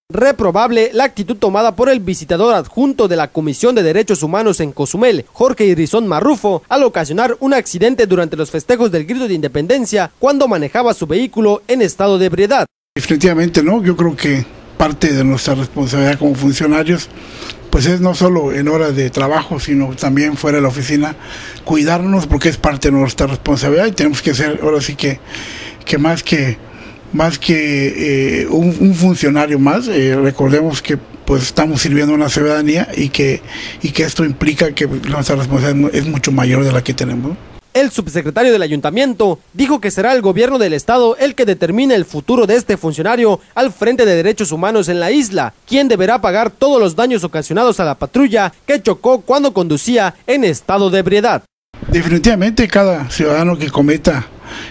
Reprobable la actitud tomada por el visitador adjunto de la Comisión de Derechos Humanos en Cozumel, Jorge Irizón Marrufo, al ocasionar un accidente durante los festejos del Grito de Independencia cuando manejaba su vehículo en estado de ebriedad. Definitivamente no, yo creo que parte de nuestra responsabilidad como funcionarios pues es no solo en horas de trabajo, sino también fuera de la oficina, cuidarnos porque es parte de nuestra responsabilidad y tenemos que ser ahora sí que más que un funcionario más, recordemos que pues estamos sirviendo a una ciudadanía y que esto implica que nuestra responsabilidad es mucho mayor de la que tenemos. El subsecretario del ayuntamiento dijo que será el gobierno del estado el que determine el futuro de este funcionario al frente de derechos humanos en la isla, quien deberá pagar todos los daños ocasionados a la patrulla que chocó cuando conducía en estado de ebriedad. Definitivamente cada ciudadano que cometa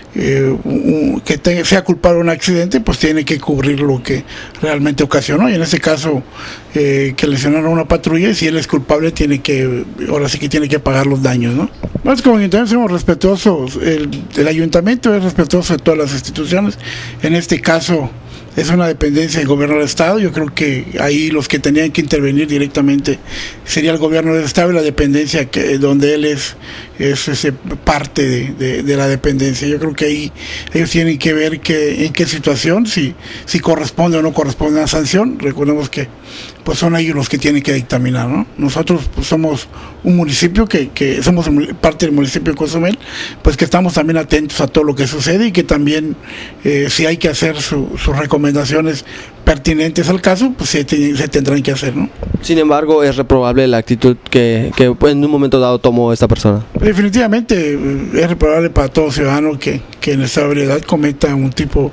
sea culpable de un accidente, pues tiene que cubrir lo que realmente ocasionó, y en este caso que lesionaron a una patrulla, y si él es culpable ahora sí que tiene que pagar los daños, ¿no? Nosotros como ayuntamiento somos respetuosos, el ayuntamiento es respetuoso de todas las instituciones, en este caso es una dependencia del gobierno del estado. Yo creo que ahí los que tenían que intervenir directamente sería el gobierno del estado y la dependencia donde él es parte de la dependencia. Yo creo que ahí ellos tienen que ver en qué situación, si corresponde o no corresponde a la sanción. Recordemos que pues son ellos los que tienen que dictaminar, ¿no? Nosotros pues, somos un municipio que somos parte del municipio de Cozumel, pues que estamos también atentos a todo lo que sucede y que también si hay que hacer sus recomendaciones pertinentes al caso, pues se tendrán que hacer, ¿no? Sin embargo, es reprobable la actitud que en un momento dado tomó esta persona. Definitivamente es reprobable para todo ciudadano que en esta ebriedad cometa un tipo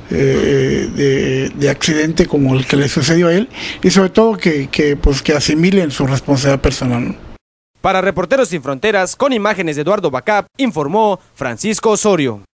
de accidente como el que le sucedió a él, y sobre todo que asimilen su responsabilidad personal, ¿no? Para Reporteros Sin Fronteras, con imágenes de Eduardo Bacap, informó Francisco Osorio.